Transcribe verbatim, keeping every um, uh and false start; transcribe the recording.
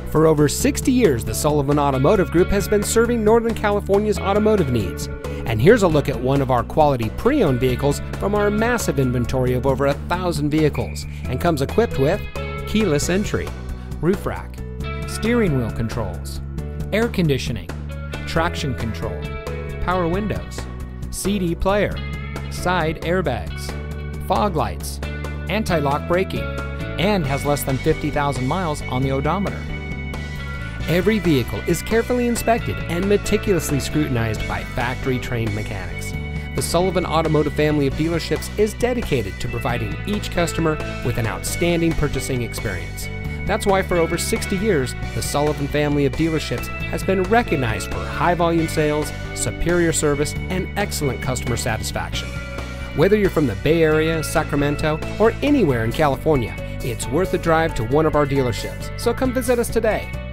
For over sixty years, the Sullivan Automotive Group has been serving Northern California's automotive needs. And here's a look at one of our quality pre-owned vehicles from our massive inventory of over a thousand vehicles, and comes equipped with keyless entry, roof rack, steering wheel controls, air conditioning, traction control, power windows, C D player, side airbags, fog lights, anti-lock braking, and has less than fifty thousand miles on the odometer. Every vehicle is carefully inspected and meticulously scrutinized by factory-trained mechanics. The Sullivan Automotive family of dealerships is dedicated to providing each customer with an outstanding purchasing experience. That's why for over sixty years, the Sullivan family of dealerships has been recognized for high-volume sales, superior service, and excellent customer satisfaction. Whether you're from the Bay Area, Sacramento, or anywhere in California, it's worth a drive to one of our dealerships, so come visit us today.